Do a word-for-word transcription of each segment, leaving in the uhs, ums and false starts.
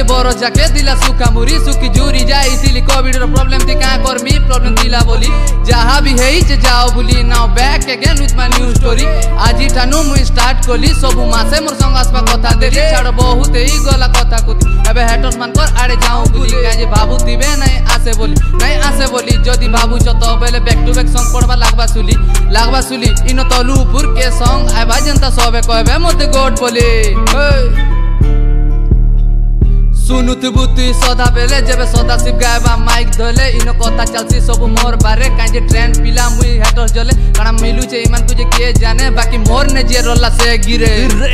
बरो जाके दिला सुखा मुरी सुखी जुरी जाई इसीलिए कोविड रो प्रॉब्लम थी का कर मी प्रॉब्लम दिला बोली जहां भी है जे जाओ बोली now back again with my new story आज ठानु मु स्टार्ट कोली सब मासे मोर संग आसपा कथा देली छाड़ बहुत ही गला कथा कुती एबे हेटर्स मान कर आड़े जाऊ बोली काहे जे बाबू दिबे नहीं आसे बोली नहीं आसे बोली जदी बाबू छ तो बेले बैक टू बैक सॉन्ग पड़बा लागबा सुली लागबा सुली इनो तलुपुर के सॉन्ग आबा जनता सबे कहबे मते गोड बोली सुनुत बुती सदा बेले जेबे सदा शिव गायबा माइक धले इनो कथा चलसी सब मोर बारे काहे जे ट्रेंड पिला मुई हेटर्स जले काना मिलु छे इमान तुझे के जाने बाकी मोर ने जे रोला से गिरे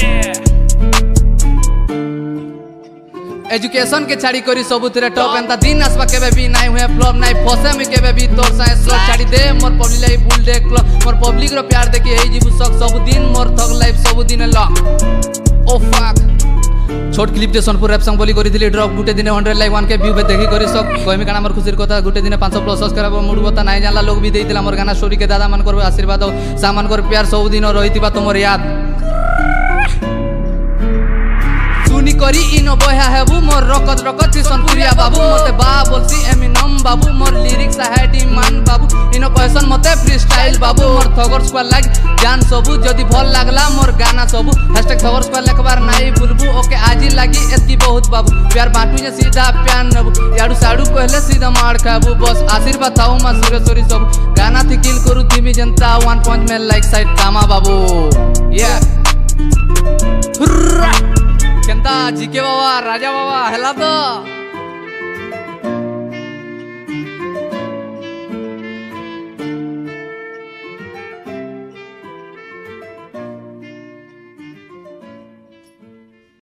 एजुकेशन के छाड़ी करी सबुतरे टॉप एंता दिन आसबा केबे भी नाइ हुए फ्लॉप नाइ फसे में केबे भी तोर साइंस स्लॉट छाड़ी दे मोर पब्लिक लाइफ बुल दे क्लब मोर पब्लिक रो प्यार देखि एई जीवु सक सब दिन मोर थक लाइफ सब दिन लॉक ओ फक छोट क्लिप दे सोनपुर रैप सॉन्ग बोली करी दिली ड्रॉप गुटे दिन hundred like one K view पे देखि करी सक कहमी काना मोर खुशीर कथा गुटे दिन पाँच सौ प्लस सब्सक्राइबर मुड़ बता नाइ जानला लोग भी देइतिला मोर गाना स्टोरी के दादा मन कर आशीर्वाद सामान कर प्यार सब दिन रहितिबा तोमर याद सुनी करी इनो बया हेबू मोर रकत रकत सोनपुरिया बाबू मते बा बोलसी एमिनम बाबू मोर लिरिक्स है डिमांड बाबू इनो क्वेश्चन मते फ्री स्टाइल बाबू मोर थगर स्क्वाड लाग जान सबू जदी भल लागला मोर गाना सबू हैशटैग थगर स्क्वाड लेखबार नाइ भूलबू ओके आजी लागी एतकी बहुत बाबू प्यार बाटू जे सीधा प्यार नबू याडू साडू कहले सीधा मार खाबू बस आशीर्वाद थाऊ मा सुरेश्वरी सब गाना थी किल करू धीमी जनता वन पंच में लाइक साइड कामा बाबू या केंता जीके बाबा राजा बाबा हेला तो